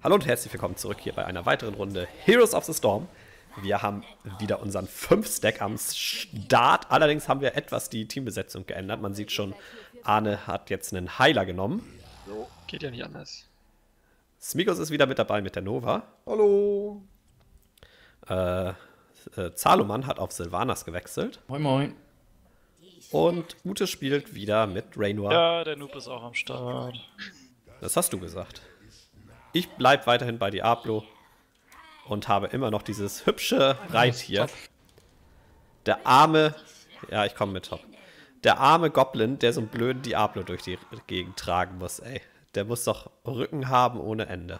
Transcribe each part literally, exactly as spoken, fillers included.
Hallo und herzlich willkommen zurück hier bei einer weiteren Runde Heroes of the Storm. Wir haben wieder unseren fünf Stack am Start. Allerdings haben wir etwas die Teambesetzung geändert. Man sieht schon, Arne hat jetzt einen Heiler genommen. So, geht ja nicht anders. Smigos ist wieder mit dabei mit der Nova. Hallo. Äh, äh, Zaloman hat auf Sylvanas gewechselt. Moin moin. Und Ute spielt wieder mit Raynor. Ja, der Noob ist auch am Start. Das hast du gesagt. Ich bleib weiterhin bei Diablo und habe immer noch dieses hübsche Reittier. Der arme, ja, ich komme mit Top. Der arme Goblin, der so einen blöden Diablo durch die Gegend tragen muss, ey. Der muss doch Rücken haben ohne Ende.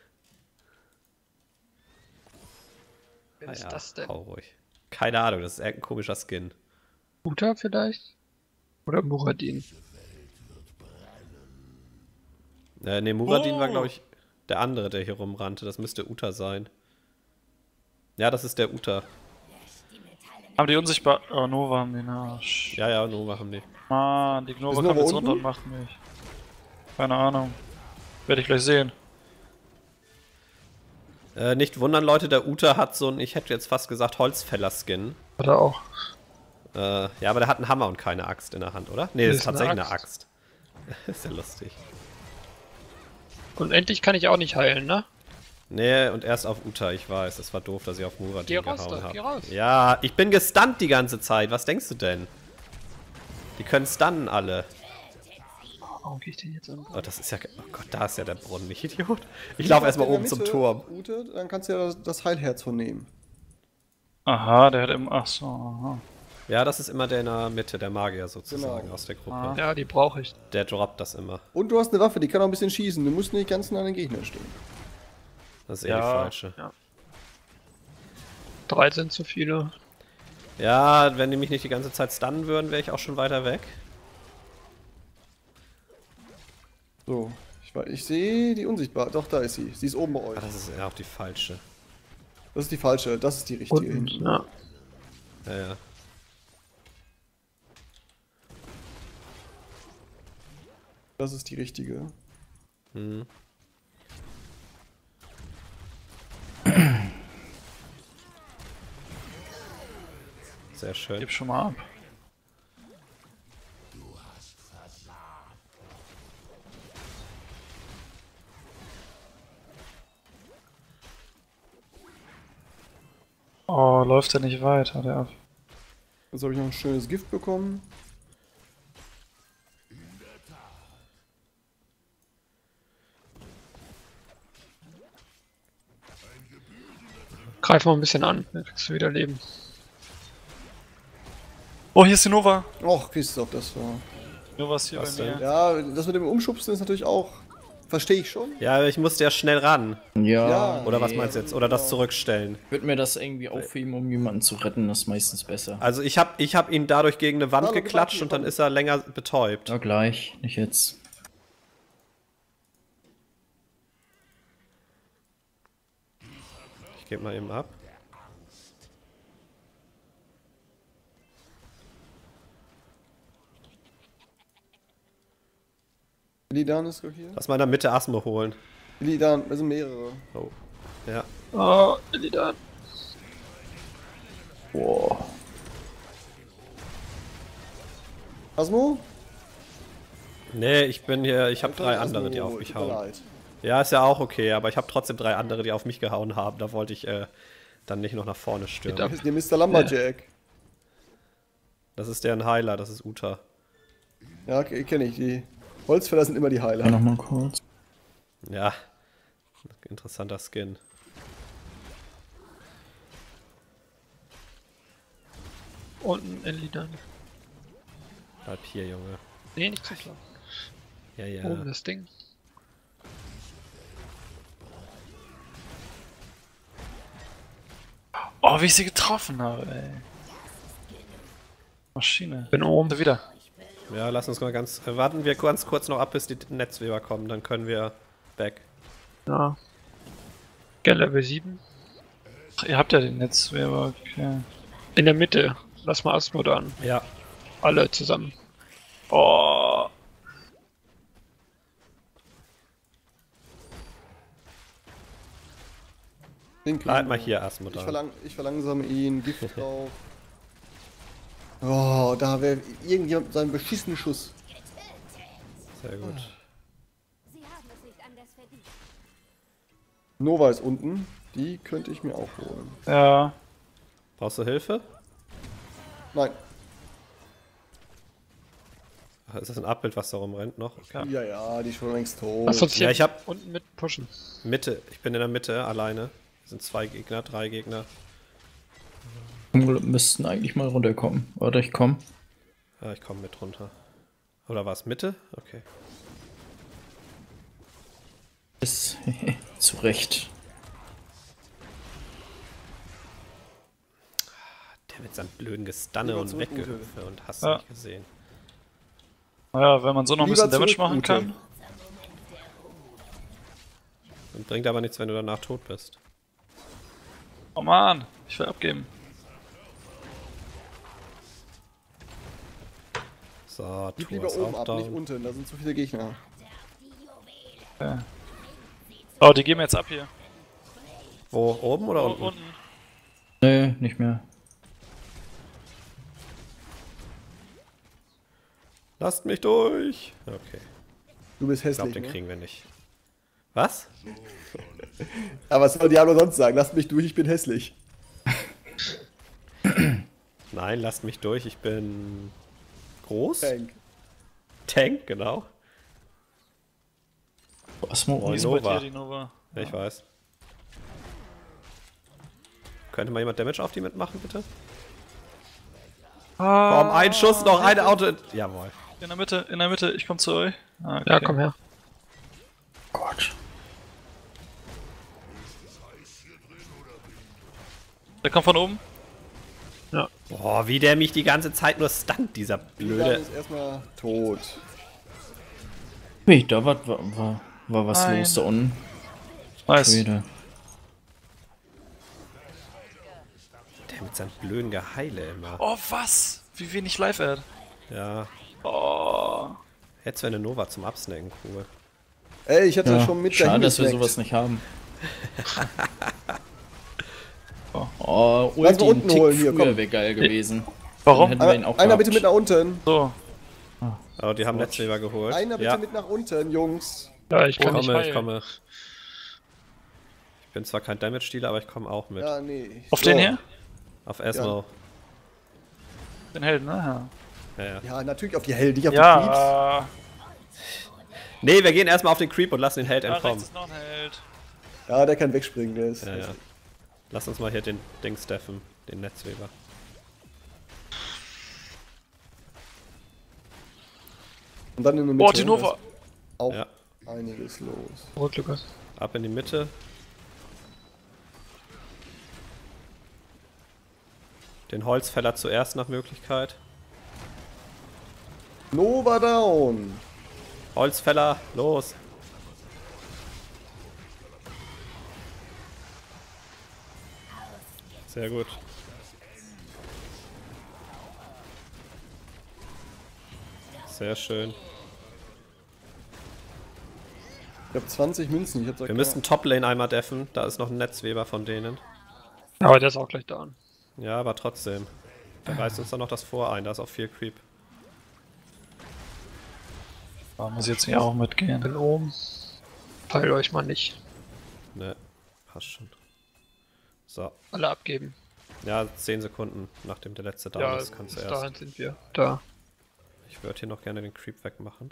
Wer Ah ist ja, das denn? hau ruhig. Keine Ahnung, das ist irgendein komischer Skin. Uta vielleicht? Oder Muradin? Äh, ne, Muradin Oh. war, glaube ich, der andere, der hier rumrannte. Das müsste Uta sein. Ja, das ist der Uta. Haben die unsichtbar... Oh, Nova haben den Arsch. Ja, ja, Nova haben die. Mann, die Nova Ist kommt Nova jetzt runter unten? und macht mich. Keine Ahnung. Werde ich gleich sehen. Äh, nicht wundern, Leute, der Uta hat so ein, ich hätte jetzt fast gesagt, Holzfäller-Skin. Hat er auch. Äh, ja, aber der hat einen Hammer und keine Axt in der Hand, oder? Nee, das ist ist eine tatsächlich eine Axt. Axt. Ist ja lustig. Und endlich kann ich auch nicht heilen, ne? Nee, und erst auf Uta, ich weiß. Es war doof, dass ich auf Muradin Geh raus gehauen da, geh habe. raus. Ja, ich bin gestunt die ganze Zeit. Was denkst du denn? Die können stunnen alle. Warum geh ich denn jetzt an? Oh, das ist ja... Oh Gott, da ist ja der Brunnen, ich Idiot. Ich laufe erstmal In der oben zum Mitte, Turm. Ute, dann kannst du ja das, das Heilherz von nehmen. Aha, der hat im... Ach so, aha. Ja, das ist immer der in der Mitte, der Magier sozusagen Genau. aus der Gruppe. Ah. Ja, die brauche ich. Der droppt das immer. Und du hast eine Waffe, die kann auch ein bisschen schießen. Du musst nicht ganz nah an den Gegner stehen. Das ist eher die falsche. Ja. Drei sind zu viele. Ja, wenn die mich nicht die ganze Zeit stunnen würden, wäre ich auch schon weiter weg. So, ich, war- ich sehe die unsichtbar. Doch, da ist sie. Sie ist oben bei euch. Ah, das ist ja auch die falsche. Das ist die falsche, das ist die richtige Und, hinten. ja. Ja, ja. Das ist die richtige. Hm. Sehr schön. Gib schon mal ab. Oh, läuft er nicht weiter, der ab. Jetzt habe ich noch ein schönes Gift bekommen. Greif mal ein bisschen an, dann kriegst du wieder Leben. Oh, hier ist die Nova. Och, Christoph, das war... Nova ist hier Was bei mir. denn? Ja, das mit dem Umschubsen ist natürlich auch... Verstehe ich schon. Ja, ich musste ja schnell ran. Ja, Ja. Oder was nee. meinst du jetzt? Oder das zurückstellen. Ich würde mir das irgendwie aufheben, um jemanden zu retten, das ist meistens besser. Also ich habe ich hab ihn dadurch gegen eine Wand Hallo, geklatscht Gebaki, und dann hallo. ist er länger betäubt. Ja, gleich, nicht jetzt. Ich gebe mal eben ab. Illidan ist doch hier. Lass mal in der Mitte Asmo holen. Illidan, das sind mehrere. Oh. Ja. Oh, Illidan. Boah. Asmo? Nee, ich bin hier, ich habe drei Asmo, andere, die auf mich tut mir hauen. leid. Ja, ist ja auch okay, aber ich habe trotzdem drei andere, die auf mich gehauen haben. Da wollte ich äh, dann nicht noch nach vorne stürmen. Das ist der Mister Lumberjack. Das ist der ein Heiler, das ist Uta. Ja, okay, kenne ich. Die Holzfäller sind immer die Ja, Heiler. nochmal kurz. Ja, interessanter Skin. Unten Illidan. Bleib hier, Junge. Nee, nicht zu klar. Ja, ja. Oben das Ding. Oh, wie ich sie getroffen habe, ey. Maschine. Bin oben. Da wieder. Ja, lass uns mal ganz. Äh, warten wir ganz kurz noch ab, bis die Netzweber kommen, dann können wir weg. Ja. Gell, Level sieben. Ach, ihr habt ja den Netzwerk, okay. In der Mitte. Lass mal Asmo da an. Ja. Alle zusammen. Oh. Den Bleib kriegen mal wir. hier, Ich, Asmodal. verlang, ich verlangsame ihn, Gift drauf. Oh, da wäre irgendjemand seinen beschissenen Schuss. Sehr gut. Sie haben es nicht anders verdient. Nova ist unten. Die könnte ich mir auch holen. Ja. Brauchst du Hilfe? Nein. Ach, ist das ein Abbild, was da rumrennt noch? Okay. Ja, ja, die ist schon längst tot. Lass uns hier Ja, ich hab- unten mit pushen. Mitte. Ich bin in der Mitte alleine. Es sind zwei Gegner, drei Gegner. Wir müssten eigentlich mal runterkommen. Oder ich komm. Ja, ich komme mit runter. Oder war es Mitte? Okay. Ist zu Recht. Der mit seinem blöden Gestunne Lieber und zurück, Ute. Weggehüpfe und hast Ja. du nicht gesehen. Naja, wenn man so noch ein Lieber bisschen Damage zurück, machen Ute. kann. Und bringt aber nichts, wenn du danach tot bist. Oh man, ich will abgeben. So, Gib Tour lieber ist oben auch ab, nicht down. unten. Da sind zu viele Gegner. Okay. Oh, die geben jetzt ab hier. Wo, oben oder Oh, unten? unten. Nee, nicht mehr. Lasst mich durch! Okay, Du bist ich glaube, hässlich, den ne? kriegen wir nicht. Was? Aber was soll Diablo sonst sagen? Lasst mich durch, ich bin hässlich. Nein, lasst mich durch, ich bin groß. Tank. Tank, genau. Asmo. Moin. Die ist bei Nova. dir, die Nova. Ja, ich weiß. Könnte mal jemand Damage auf die mitmachen, bitte? Ah, Komm, ein Schuss noch, eine Auto... Jawohl. In der Mitte, in der Mitte, ich komm zu euch. Ah, okay. Ja, komm her. Gott. Der kommt von oben. Boah, wie der mich die ganze Zeit nur stunt, dieser Blöde. blöde... ist erstmal tot. Hey, da war, war, war, war was Nein. los da unten. Nice. Wieder. Der mit seinem blöden Geheile immer. Oh, was? Wie wenig Live-Ad. Ja, Oh. jetzt wäre eine Nova zum Absnacken, cool. Ey, ich hatte Ja, schon mit schade, dahin dass wir gesnackt. sowas nicht haben. Oh, Lass Ulti mal ein unten Tick holen, hier, früher komm. wäre geil gewesen. Warum? Dann hätten wir ihn Einer, auch einer gehabt. bitte mit nach unten. So. Aber die haben Netzweber geholt. Einer bitte ja, mit nach unten, Jungs. Ja, ich ich kann nicht komme, ich heilen. komme. Ich bin zwar kein Damage-Dealer, aber ich komme auch mit. Ja, nee. Auf So. den hier? Auf Esmo. Den Helden, ne? Ja. Ja, ja. Ja, natürlich auf die Hell, nicht auf die Creeps. Ja. Ja, Nee, wir gehen erstmal auf den Creep und lassen den Held da rechts entkommen. ist noch ein Held. Ja, der kann wegspringen, der ist. Ja, ja. Lass uns mal hier den Ding steffen, den Netzweber. Und dann in der Mitte. Boah, die Nova. ist Auch Ja. einiges los. Gut, Lukas. Ab in die Mitte. Den Holzfäller zuerst nach Möglichkeit. Nova down. Holzfäller, los! Sehr gut. Sehr schön. Ich hab zwanzig Münzen. Ich hab Wir müssen Toplane einmal deffen. Da ist noch ein Netzweber von denen. Aber der ist auch gleich down. Ja, aber trotzdem. Der reißt uns dann noch das Vor ein. Da ist auch viel Creep. Da muss ich jetzt hier auch mitgehen. Bin oben. Peilt euch mal nicht. Ne, passt schon. So. Alle abgeben. Ja, zehn Sekunden, nachdem der letzte da Ja, ist, kannst du bis erst. dahin sind wir. Da. Ich würde hier noch gerne den Creep wegmachen.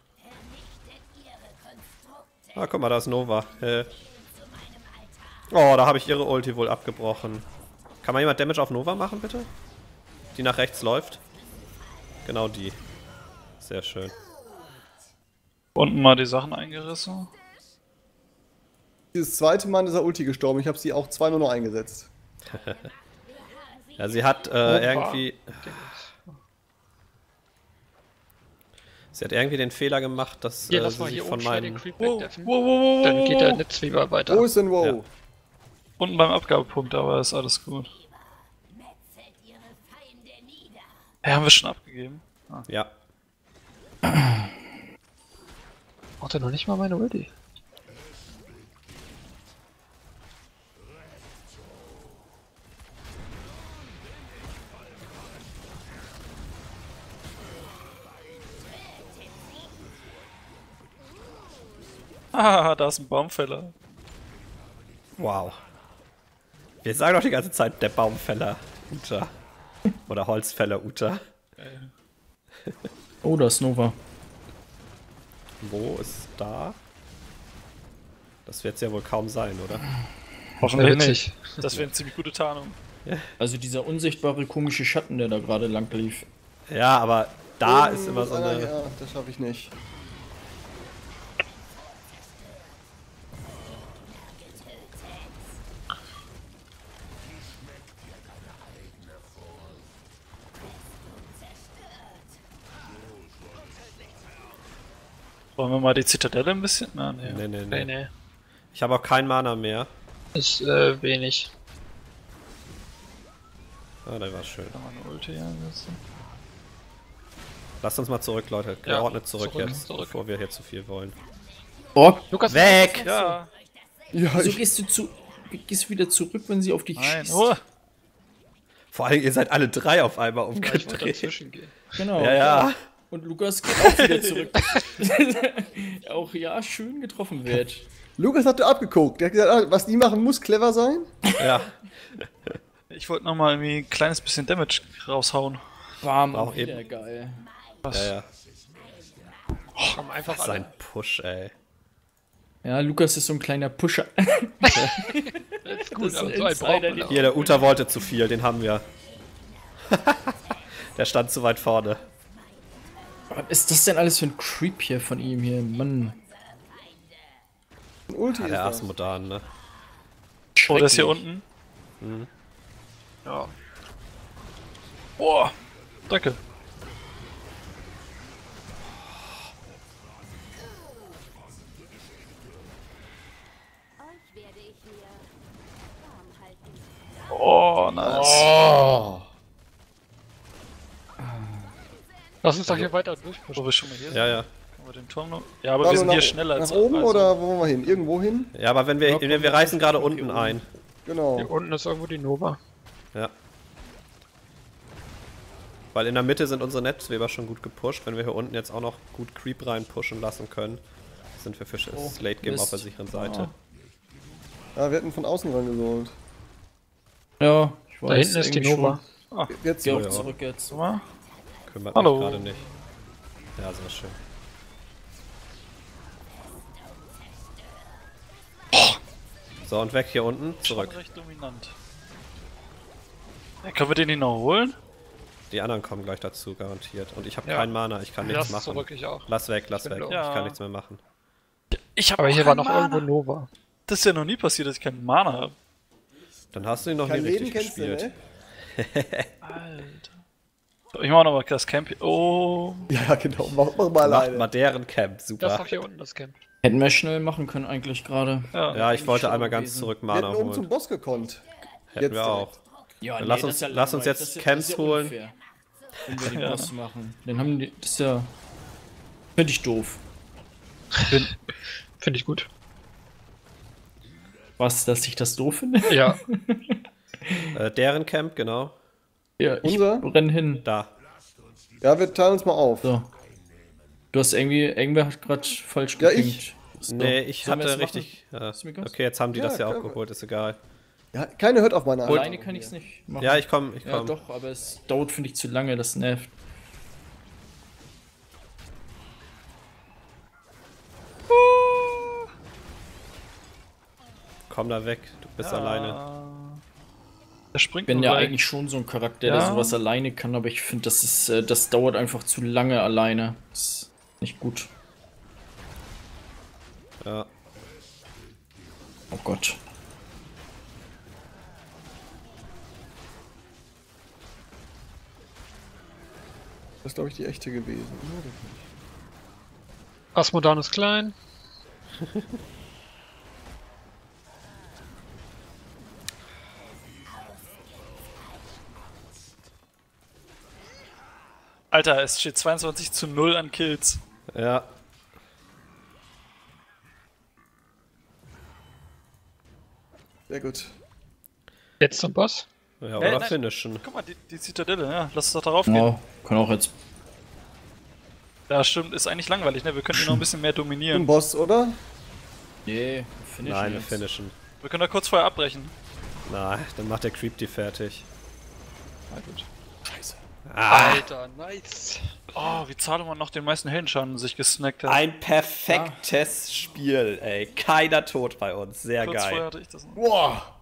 Ah, guck mal, da ist Nova. Äh. Oh, da habe ich ihre Ulti wohl abgebrochen. Kann mal jemand Damage auf Nova machen, bitte? Die nach rechts läuft. Genau die. Sehr schön. Unten mal die Sachen eingerissen. Dieses zweite Mal ist er Ulti gestorben. Ich habe sie auch zweimal nur eingesetzt. Ja, sie hat äh, irgendwie... Sie hat irgendwie den Fehler gemacht, dass Hier, äh, lass sie mal sich hier von oben schnell den meinen... Creep Wow, wegdeffen. wow, wow, wow, Dann geht der wow. Netzweber weiter. Wo ist denn wo? Ja. Unten beim Abgabepunkt, aber ist alles gut. Ja, haben wir schon abgegeben. Ja. Braucht er noch nicht mal meine Ulti? Ah, da ist ein Baumfäller. Wow. Wir sagen doch die ganze Zeit der Baumfäller Uta. Oder Holzfäller Uta. Oh, da ist Nova. Wo ist da? Das wird es ja wohl kaum sein, oder? Hoffentlich Witzig. nicht. Das wäre eine ziemlich gute Tarnung. Also dieser unsichtbare komische Schatten, der da gerade lang lief. Ja, aber da Oh, ist immer so einer- eine... Ja, das schaffe ich nicht. Wollen wir mal die Zitadelle ein bisschen? Na, nee. Nee, nee, Nee, nee. nee. Ich habe auch keinen Mana mehr. Ist äh, wenig. Ah, der war schön. Da mal eine Ulti einsetzen. Lasst uns mal zurück, Leute. Ja, Geordnet zurück, zurück, jetzt, zurück. bevor wir hier zu viel wollen. Oh, Lukas, Weg! Ja, Ja, wieso ich, gehst du zu, gehst du wieder zurück, wenn sie auf dich nein. schießt? Oh, Vor allem, ihr seid alle drei auf einmal Ich wollte umgedreht. dazwischen gehen. Genau. Ja, ja. Und Lukas geht auch wieder zurück. Auch ja, schön getroffen wird. Lukas hat abgeguckt. Der hat gesagt, ah, was die machen, muss clever sein. Ja, ich wollte noch mal irgendwie ein kleines bisschen Damage raushauen. Warm Auch und wieder eben. geil. Was? ja, ja. Haben einfach Das ist ein alle. Push, ey. Ja, Lukas ist so ein kleiner Pusher. Das ist gut, das ist aber ein so einen Insider, braucht man die- auch. Hier, der Uta wollte zu viel, den haben wir. Der stand zu weit vorne. Was ist das denn alles für ein Creep hier von ihm hier? Mann. Ein Ulti Ah, ist der das. Asmodan, ne? Oh, der ist hier Schrecklich. unten. Ja. Boah, danke. Euch werde ich mir warm halten. Oh, nice. Oh. Lass uns doch hier weiter durchpushen. Wo wir schon mal hier sind. Ja, ja. Können wir den Turm noch? Ja, aber War wir nur sind nach, hier schneller nach als oben also, oder wo wollen wir hin? Irgendwo hin? Ja, aber wenn wir, Ja, komm, wir, wir lass reißen uns gerade hier unten oben. ein. Genau. Hier unten ist irgendwo die Nova. Ja. Weil in der Mitte sind unsere Netzweber schon gut gepusht. Wenn wir hier unten jetzt auch noch gut Creep rein pushen lassen können, sind wir für das Late Game auf der Mist. sicheren Seite. Ja, wir hätten von außen rangesollt. Ja, ich weiß. Da hinten ist die irgendwie Nova. Jetzt Geh Oh, auch ja. zurück jetzt. Guck mal. Kümmert Hallo. mich gerade nicht. Ja, sehr schön. So, und weg hier unten, zurück. Schon recht dominant. Ja, können wir den nicht noch holen? Die anderen kommen gleich dazu, garantiert. Und ich habe Ja. keinen Mana, ich kann nichts Lass machen. zurück, ich auch. Lass weg, lass Ich weg. bin Ich low. kann Ja. nichts mehr machen. Ich habe Aber hier war noch irgendwo Nova. Das ist ja noch nie passiert, dass ich keinen Mana habe. Dann hast du ihn noch Kein nie Leben richtig kennst du, gespielt. ne? Alter. So, ich mach noch mal das Camp hier. Oh. Ja, genau. Mach, mach mal Mach alleine. mal deren Camp, Das ist super. doch hier unten das Camp. Hätten wir schnell machen können eigentlich gerade. Ja. Ja, ich wollte schon einmal ganz gewesen. zurück Wir Mana hätten oben zum holen. Boss gekonnt. Hätten jetzt wir auch. Ja, Dann lass uns- lass uns jetzt langweilig. Camps ja holen. unfair, wenn wir den Boss machen. Dann haben die. Das ist ja. Finde ich doof. Finde ich gut. Was, dass ich das doof finde? Ja. Äh, deren Camp, genau. Ja, ich Unser? renn hin. Da. Ja, wir teilen uns mal auf. So. Du hast irgendwie. Irgendwer hat gerade falsch Ja, gepinkt. ich. So. Nee, ich Sollen wir hatte es machen? richtig. Ja. Ist mir egal. Okay, jetzt haben die Ja, das ja auch können wir. geholt, ist egal. Ja, keiner hört auf meine Alleine kann ich es nicht machen. Ja, ich komm, ich Ja, komm. doch, aber es dauert, finde ich, zu lange. Das nervt. Komm da weg, du bist alleine. Der springt Ich bin nur ja gleich. eigentlich schon so ein Charakter, Ja. der sowas alleine kann, aber ich finde, das ist, äh, das dauert einfach zu lange alleine. Das ist nicht gut. Ja. Oh Gott. Das ist, glaube ich, die echte gewesen. Asmodan ist klein. Alter, es steht zweiundzwanzig zu null an Kills. Ja. Sehr gut. Jetzt zum Boss. Ja, Nee, oder nein. finishen. Guck mal, die, die Zitadelle, ja. Lass uns doch darauf gehen. Ja, kann auch jetzt. Ja, stimmt, ist eigentlich langweilig, ne? Wir könnten ihn noch ein bisschen mehr Ein dominieren. Boss, oder? Nee, finish Nein, wir jetzt. finishen. Wir können da kurz vorher abbrechen. Nein, dann macht der Creep die fertig. Na gut. Scheiße. Ah, Alter, nice. Oh, wie Zahlemann noch den meisten Heldenschaden sich gesnackt hat. ein perfektes Spiel, ey. Keiner tot bei uns. Sehr Kurz vorher geil. hatte ich das noch. Boah!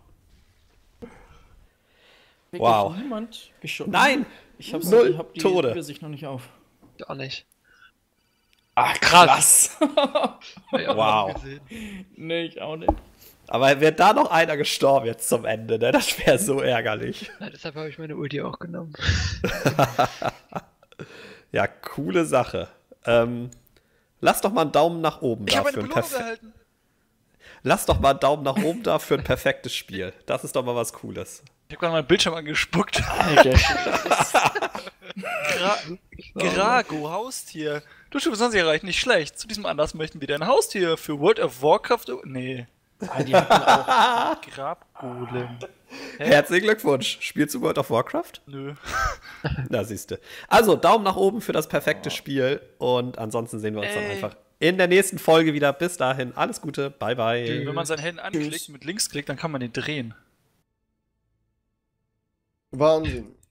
Wirklich Wow. Niemand geschossen. Nein! Ich hab's, Null ich hab die Tode. Übersicht noch nicht auf. Gar nicht. Ach, krass. Hab ich auch Wow. noch gesehen. Nee, ich auch nicht. Aber wäre da noch einer gestorben jetzt zum Ende, ne? Das wäre so ärgerlich. Ja, deshalb habe ich meine Ulti auch genommen. Ja, coole Sache. Ähm, lass doch mal einen Daumen nach oben Ich da habe für eine ein Belohnung perfe- erhalten. Lass doch mal einen Daumen nach oben da für ein perfektes Spiel. Das ist doch mal was Cooles. Ich habe gerade meinen Bildschirm angespuckt. Alter, Gra Grago, Haustier. Du hast sonst erreicht, nicht schlecht. Zu diesem Anlass möchten wir dein Haustier für World of Warcraft... Nee, ah, die hatten auch. Grabgolem. Herzlichen Glückwunsch. Spielst du World of Warcraft? Nö. Da siehst du. Also, Daumen nach oben für das perfekte Spiel. Und ansonsten sehen wir uns dann Ey. einfach in der nächsten Folge wieder. Bis dahin, alles Gute. Bye, bye. Wenn man seinen Helden anklickt, mit links klickt, dann kann man den drehen. Wahnsinn.